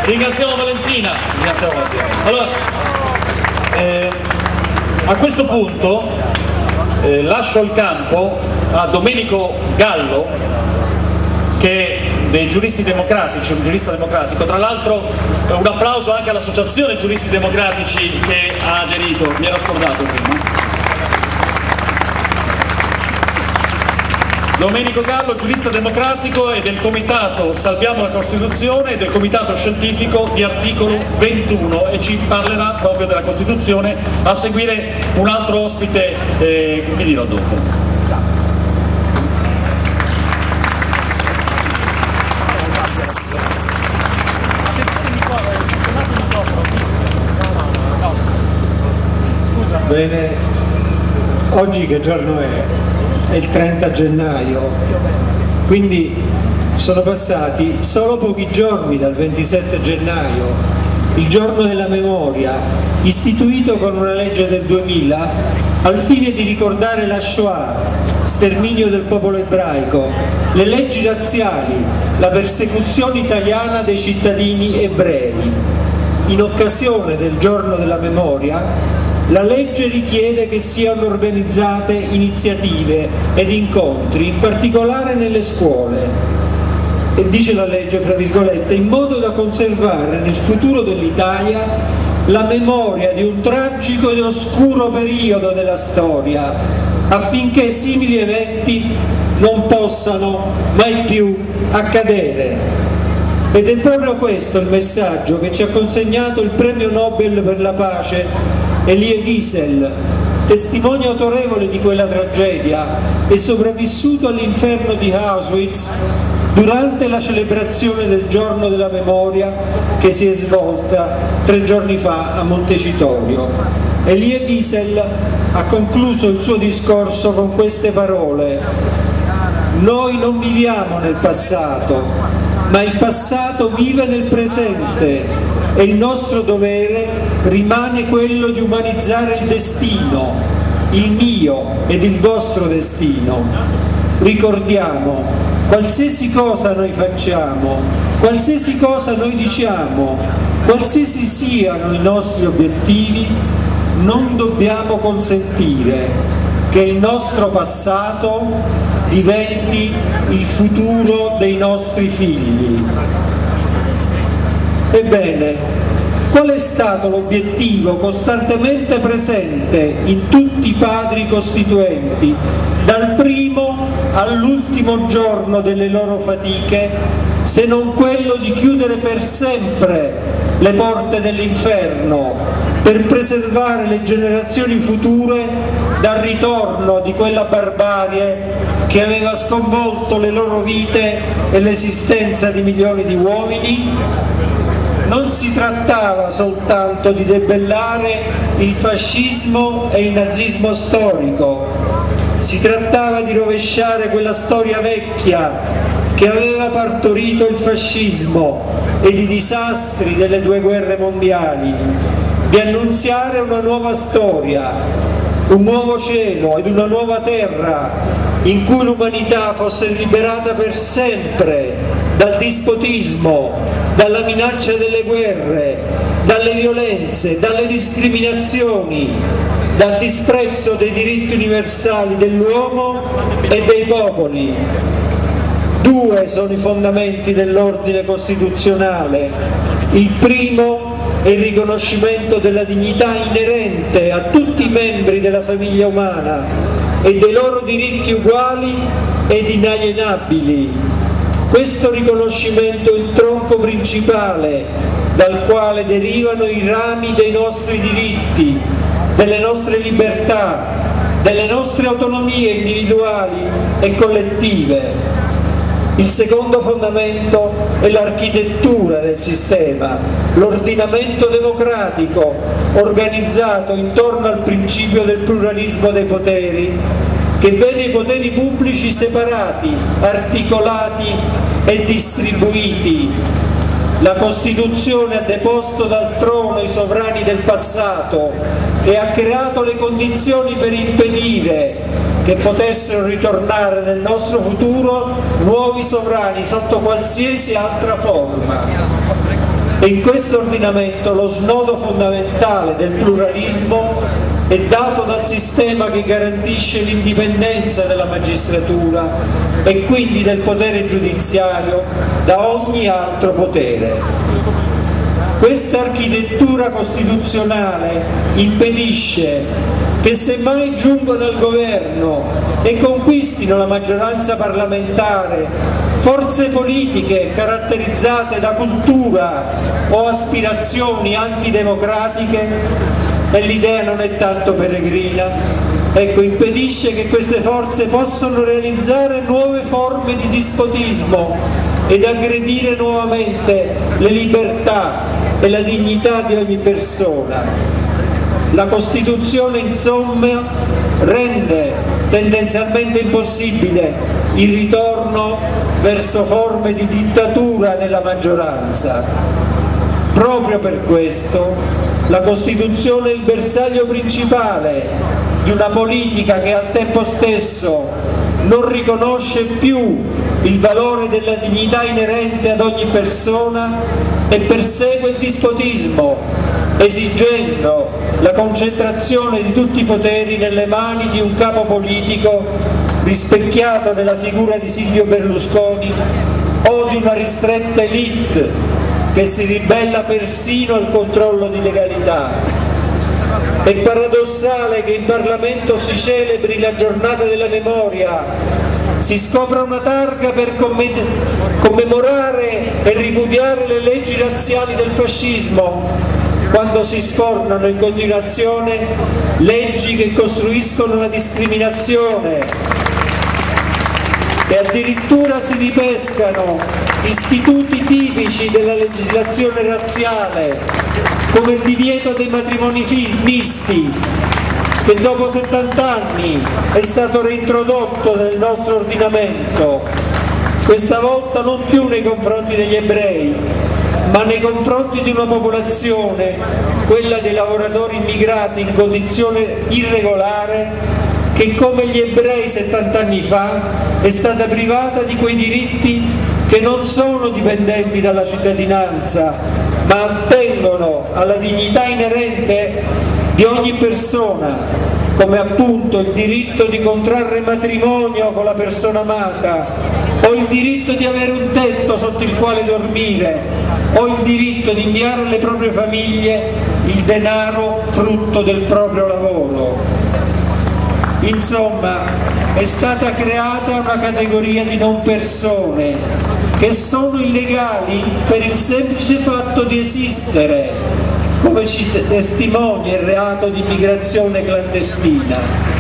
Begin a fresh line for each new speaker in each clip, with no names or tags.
Ringraziamo Valentina. Allora, a questo punto lascio il campo a Domenico Gallo, che è dei Giuristi Democratici, un giurista democratico. Tra l'altro un applauso anche all'Associazione Giuristi Democratici che ha aderito, mi ero scordato prima. Domenico Gallo, giurista democratico e del comitato Salviamo la Costituzione e del comitato scientifico di Articolo 21, e ci parlerà proprio della Costituzione. A seguire un altro ospite, vi dirò dopo.
Bene, oggi che giorno è? È il 30 gennaio, quindi sono passati solo pochi giorni dal 27 gennaio, il giorno della memoria, istituito con una legge del 2000 al fine di ricordare la Shoah, sterminio del popolo ebraico, le leggi razziali, la persecuzione italiana dei cittadini ebrei. In occasione del giorno della memoria, la legge richiede che siano organizzate iniziative ed incontri, in particolare nelle scuole, e dice la legge, fra virgolette, in modo da conservare nel futuro dell'Italia la memoria di un tragico ed oscuro periodo della storia, affinché simili eventi non possano mai più accadere. Ed è proprio questo il messaggio che ci ha consegnato il premio Nobel per la pace Elie Wiesel, testimone autorevole di quella tragedia e sopravvissuto all'inferno di Auschwitz durante la celebrazione del giorno della memoria che si è svolta 3 giorni fa a Montecitorio. Elie Wiesel ha concluso il suo discorso con queste parole: noi non viviamo nel passato, ma il passato vive nel presente e il nostro dovere rimane quello di umanizzare il destino, il mio ed il vostro destino. Ricordiamo, qualsiasi cosa noi facciamo, qualsiasi cosa noi diciamo, qualsiasi siano i nostri obiettivi, non dobbiamo consentire che il nostro passato diventi il futuro dei nostri figli. Ebbene, qual è stato l'obiettivo costantemente presente in tutti i padri costituenti, dal primo all'ultimo giorno delle loro fatiche, se non quello di chiudere per sempre le porte dell'inferno, per preservare le generazioni future dal ritorno di quella barbarie che aveva sconvolto le loro vite e l'esistenza di milioni di uomini? Non si trattava soltanto di debellare il fascismo e il nazismo storico, si trattava di rovesciare quella storia vecchia che aveva partorito il fascismo e i disastri delle 2 guerre mondiali, di annunziare una nuova storia, un nuovo cielo ed una nuova terra in cui l'umanità fosse liberata per sempre dal dispotismo, dalla minaccia delle guerre, dalle violenze, dalle discriminazioni, dal disprezzo dei diritti universali dell'uomo e dei popoli. 2 sono i fondamenti dell'ordine costituzionale. Il primo è il riconoscimento della dignità inerente a tutti i membri della famiglia umana e dei loro diritti uguali ed inalienabili. Questo riconoscimento è il tronco principale dal quale derivano i rami dei nostri diritti, delle nostre libertà, delle nostre autonomie individuali e collettive. Il secondo fondamento è l'architettura del sistema, l'ordinamento democratico organizzato intorno al principio del pluralismo dei poteri, che vede i poteri pubblici separati, articolati e distribuiti. La Costituzione ha deposto dal trono i sovrani del passato e ha creato le condizioni per impedire che potessero ritornare nel nostro futuro nuovi sovrani sotto qualsiasi altra forma. E in questo ordinamento lo snodo fondamentale del pluralismo è dato dal sistema che garantisce l'indipendenza della magistratura e quindi del potere giudiziario da ogni altro potere. Questa architettura costituzionale impedisce che semmai giungano al governo e conquistino la maggioranza parlamentare forze politiche caratterizzate da cultura o aspirazioni antidemocratiche, e l'idea non è tanto peregrina, ecco, impedisce che queste forze possano realizzare nuove forme di dispotismo ed aggredire nuovamente le libertà e la dignità di ogni persona. La Costituzione, insomma, rende tendenzialmente impossibile il ritorno verso forme di dittatura della maggioranza. Proprio per questo la Costituzione è il bersaglio principale di una politica che al tempo stesso non riconosce più il valore della dignità inerente ad ogni persona e persegue il dispotismo, esigendo la concentrazione di tutti i poteri nelle mani di un capo politico rispecchiato nella figura di Silvio Berlusconi o di una ristretta élite che si ribella persino al controllo di legalità. È paradossale che in Parlamento si celebri la giornata della memoria, si scopra una targa per commemorare e ripudiare le leggi razziali del fascismo, quando si sfornano in continuazione leggi che costruiscono la discriminazione, e addirittura si ripescano istituti tipici della legislazione razziale, come il divieto dei matrimoni misti, che dopo 70 anni è stato reintrodotto nel nostro ordinamento, questa volta non più nei confronti degli ebrei, ma nei confronti di una popolazione, quella dei lavoratori immigrati in condizione irregolare, che come gli ebrei 70 anni fa è stata privata di quei diritti che non sono dipendenti dalla cittadinanza, ma attengono alla dignità inerente di ogni persona, come appunto il diritto di contrarre matrimonio con la persona amata, o il diritto di avere un tetto sotto il quale dormire, o il diritto di inviare alle proprie famiglie il denaro frutto del proprio lavoro. Insomma, è stata creata una categoria di non persone che sono illegali per il semplice fatto di esistere, come ci testimonia il reato di immigrazione clandestina.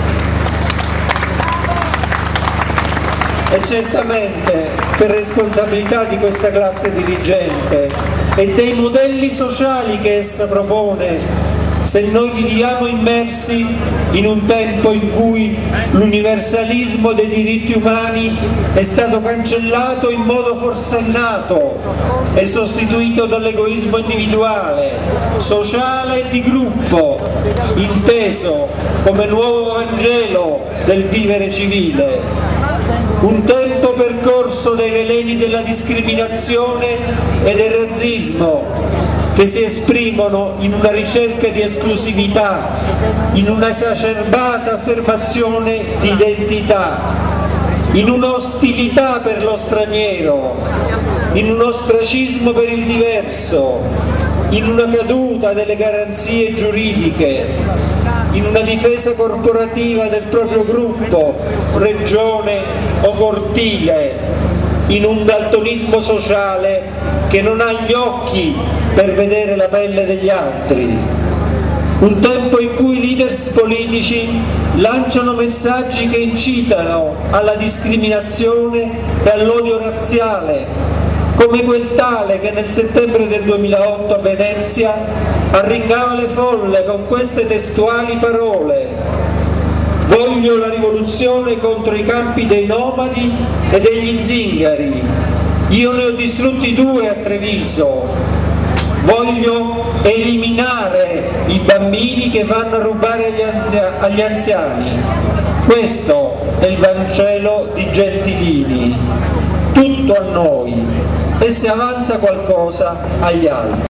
E certamente per responsabilità di questa classe dirigente e dei modelli sociali che essa propone, se noi viviamo immersi in un tempo in cui l'universalismo dei diritti umani è stato cancellato in modo forsennato e sostituito dall'egoismo individuale, sociale e di gruppo, inteso come nuovo Vangelo del vivere civile. Un tempo percorso dai veleni della discriminazione e del razzismo, che si esprimono in una ricerca di esclusività, in una esacerbata affermazione di identità, in un'ostilità per lo straniero, in un ostracismo per il diverso, in una caduta delle garanzie giuridiche, in una difesa corporativa del proprio gruppo, regione o cortile, in un daltonismo sociale che non ha gli occhi per vedere la pelle degli altri. Un tempo in cui i leaders politici lanciano messaggi che incitano alla discriminazione e all'odio razziale, come quel tale che nel settembre del 2008 a Venezia arringava le folle con queste testuali parole: voglio la rivoluzione contro i campi dei nomadi e degli zingari, io ne ho distrutti 2 a Treviso, voglio eliminare i bambini che vanno a rubare agli anziani. Questo è il Vangelo di Gentilini. Tutto a noi, e se avanza qualcosa agli altri.